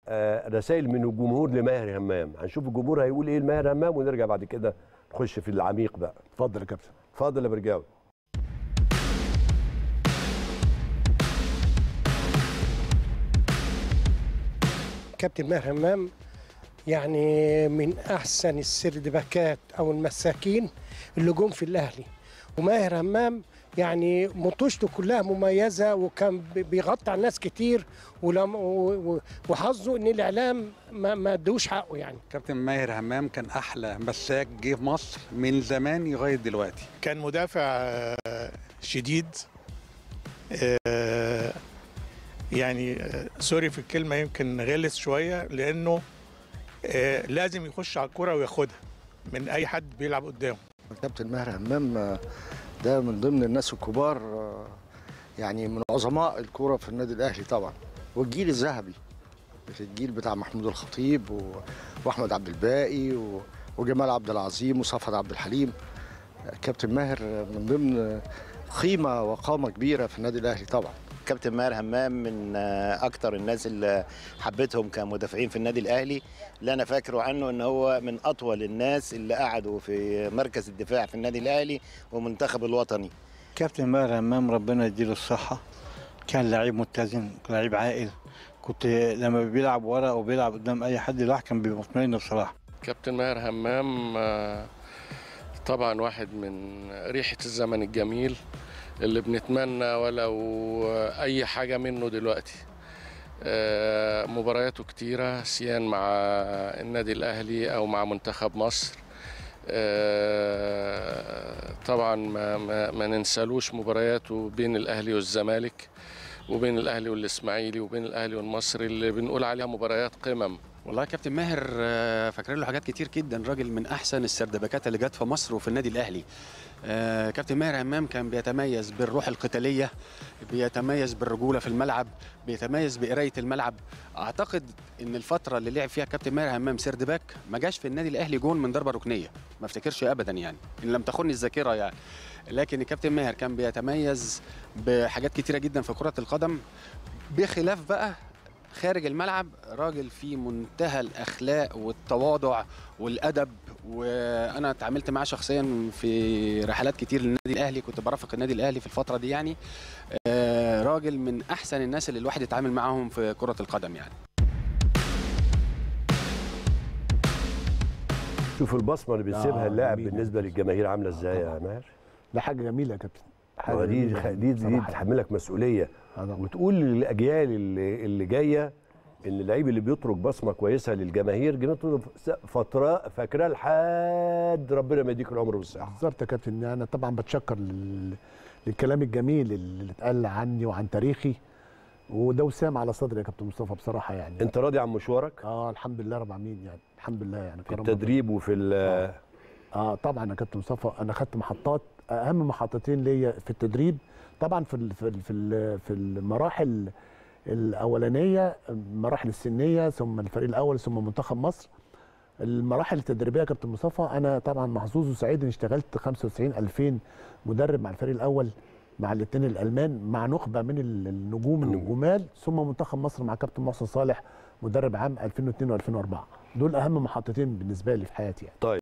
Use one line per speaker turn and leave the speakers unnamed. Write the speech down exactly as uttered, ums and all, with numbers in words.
آه رسائل من الجمهور لماهر همام. هنشوف الجمهور هيقول ايه لماهر همام ونرجع بعد كده نخش في العميق بقى.
اتفضل يا كابتن.
اتفضل يا برجاوي.
كابتن ماهر همام يعني من احسن السردباكات او المساكين اللي جم في الاهلي. وماهر همام يعني مطوشته كلها مميزه وكان بيغطي على ناس كتير، وحظه ان الاعلام ما ما ادوش حقه. يعني
كابتن ماهر همام كان احلى مساك جه في مصر من زمان لغايه دلوقتي.
كان مدافع شديد، يعني سوري في الكلمه يمكن غلس شويه، لانه لازم يخش على الكره وياخدها من اي حد بيلعب قدامه.
كابتن ماهر همام ده من ضمن الناس الكبار، يعني من عظماء الكوره في النادي الاهلي طبعا، والجيل الذهبي، الجيل بتاع محمود الخطيب واحمد عبد الباقي وجمال عبد العظيم وصفد عبد الحليم. كابتن ماهر من ضمن قيمه وقامه كبيره في النادي الاهلي طبعا.
كابتن ماهر همام من اكتر الناس اللي حبيتهم كمدافعين في النادي الاهلي. اللي انا فاكره عنه ان هو من اطول الناس اللي قعدوا في مركز الدفاع في النادي الاهلي ومنتخب الوطني.
كابتن ماهر همام ربنا يديله الصحه، كان لعيب متزن، لعيب عاقل. كنت لما بيلعب ورا او بيلعب قدام اي حد لوحده كان بيبقى مطمئن بصراحه.
كابتن ماهر همام طبعا واحد من ريحه الزمن الجميل اللي بنتمنى ولو أي حاجة منه دلوقتي. مبارياته كتيرة سيان مع النادي الأهلي أو مع منتخب مصر. طبعا ما, ما, ما ننسالوش مبارياته بين الأهلي والزمالك وبين الأهلي والإسماعيلي وبين الأهلي والمصري اللي بنقول عليها مباريات قمم.
والله كابتن ماهر فاكرين له حاجات كتير جدا، راجل من أحسن السردباكات اللي جت في مصر وفي النادي الأهلي. آه كابتن ماهر همام كان بيتميز بالروح القتاليه، بيتميز بالرجوله في الملعب، بيتميز بقرايه الملعب. اعتقد ان الفتره اللي لعب فيها كابتن ماهر همام سردباك ما جاش في النادي الاهلي جون من ضربه ركنيه، ما افتكرش ابدا يعني ان لم تخني الذاكره يعني. لكن الكابتن ماهر كان بيتميز بحاجات كتيره جدا في كره القدم، بخلاف بقى خارج الملعب راجل في منتهى الاخلاق والتواضع والادب. وانا اتعاملت معاه شخصيا في رحلات كتير للنادي الاهلي، كنت برافق النادي الاهلي في الفتره دي يعني. راجل من احسن الناس اللي الواحد يتعامل معاهم في كره القدم يعني.
شوف البصمه اللي بيسيبها اللاعب بالنسبه للجماهير عامله ازاي يا ماهر.
ده حاجه جميله يا كابتن.
حاجه دي دي دي تحملك مسؤوليه وتقول للاجيال اللي اللي جايه ان اللعيب اللي بيترك بصمه كويسه للجماهير جماهير فتره فاكراه لحد ربنا ما يديك العمر والصحه.
بالظبط يا كابتن. انا طبعا بتشكر لل... للكلام الجميل اللي اتقال عني وعن تاريخي، وده وسام على صدري يا كابتن مصطفى بصراحه يعني.
انت راضي عن مشوارك؟
اه الحمد لله رب العالمين يعني، الحمد لله يعني.
في التدريب وفي ال
اه, آه طبعا يا كابتن مصطفى انا خدت محطات، اهم محطتين ليا في التدريب طبعا في ال... في ال... في, ال... في المراحل الاولانيه، المراحل السنيه، ثم الفريق الاول، ثم منتخب مصر. المراحل التدريبيه يا كابتن مصطفى انا طبعا محظوظ وسعيد اني اشتغلت خمسة وتسعين ألفين مدرب مع الفريق الاول، مع الاثنين الالمان، مع نخبه من النجوم الجمال، ثم منتخب مصر مع كابتن محسن صالح مدرب عام ألفين واثنين وألفين وأربعة. دول اهم محطتين بالنسبه لي في حياتي يعني.
طيب